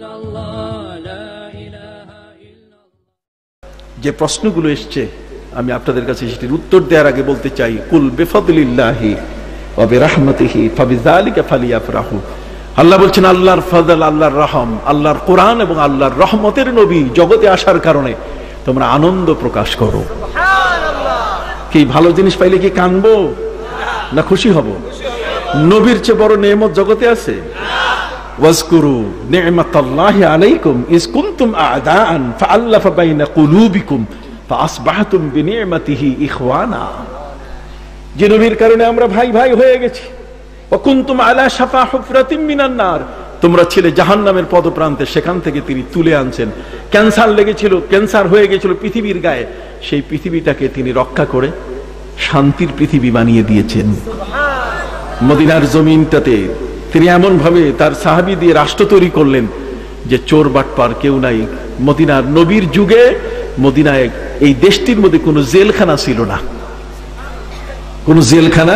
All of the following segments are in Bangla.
যে প্রশ্নগুলো এসছে আমি আপনাদের কাছে সেটির উত্তর দেওয়ার আগে বলতে চাই, কুল বিফাদলিল্লাহি ওয়া বিরহমাতিহি ফাবিযালিকা ফালিয়াফরাহু। আল্লাহ বলছেন আল্লাহর ফজল, আল্লাহর রহম, আল্লাহর কোরআন এবং আল্লাহর রহমতের নবী জগতে আসার কারণে তোমরা আনন্দ প্রকাশ করো। কি ভালো জিনিস পাইলে কি কানবো না খুশি হব? নবীর চেয়ে বড় নেয়ামত জগতে আছে? ওয়াজকুরু নি'মাতাল্লাহি আলাইকুম ইজ কুনতুম আ'দাআন ফাআল্লাফা বাইনা কুলুবিকুম ফাআসবাহতুম বিনি'মাতিহি ইখওয়ানা। যে নবীর কারণে আমরা ভাই ভাই হয়ে গেছি। ওয়া কুনতুম আলা শাফা হুফরাতিম মিনান নার, তোমরা ছিলে জাহান্নামের পদপ্রান্তে, সেখান থেকে তিনি তুলে আনছেন। ক্যান্সার লেগেছিল, ক্যান্সার হয়ে গেছিল পৃথিবীর গায়ে, সেই পৃথিবীটাকে তিনি রক্ষা করে শান্তির পৃথিবী বানিয়ে দিয়েছেন। মদিনার জমিনটাতে তিনি এমন ভাবে তার সাহাবী দিয়ে রাষ্ট্র তৈরি করলেন যে চোর বাটপার কেউ নাই। মদিনার নবীর যুগে মদিনায় এই দেশটির মধ্যে কোনো জেলখানা ছিল না। কোন জেলখানা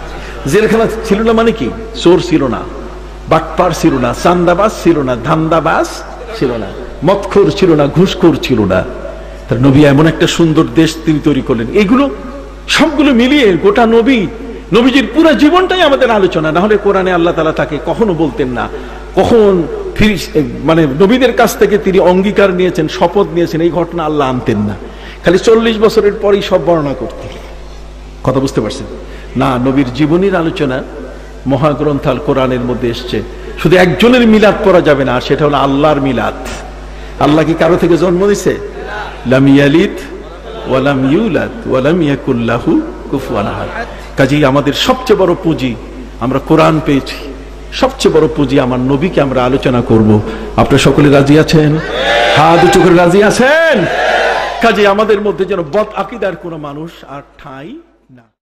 ছিল না মানে কি? চোর ছিল না, বাটপার ছিল না, চান্দাবাজ ছিল না, ধান্দাবাজ ছিল না, মদখোর ছিল না, ঘুষখোর ছিল না। তার নবী এমন একটা সুন্দর দেশ তিনি তৈরি করলেন। এগুলো সবগুলো মিলিয়ে গোটা নবীজির পুরো জীবনটাই আমাদের আলোচনা। না হলে কোরআনে আল্লাহ তাআলা তাকে কখনো বলতেন না, কখন মানে নবীদের কাছ থেকে তিনি অঙ্গীকার নিয়েছেন, শপথ নিয়েছেন, এই ঘটনা আল্লাহ আনতেন না। খালি 40 বছরের পরই সব বর্ণনা করতেন। কথা বুঝতে পারছেন না? নবীর জীবনীর আলোচনা মহাগ্রন্থ আল কোরআনের মধ্যে এসছে। শুধু একজনের মিলাদ পড়া যাবে না, সেটা হলো আল্লাহর মিলাদ। আল্লাহ কি কারো থেকে জন্ম দিছে? লাম ইয়ালিদ ওয়া লাম ইউলাদ ওয়া লাম ইয়াকুল লাহু কুফুয়ান আহাদ। কাজেই আমাদের সবচেয়ে বড় পুঁজি আমরা কোরআন পেয়েছি, সবচেয়ে বড় পুঁজি আমার নবীকে আমরা আলোচনা করব। আপনারা সকলে রাজি আছেন? হাত উঁচু করে রাজি আছেন? কাজেই আমাদের মধ্যে যেন বদ আকীদার কোনো মানুষ আর ঠাঁই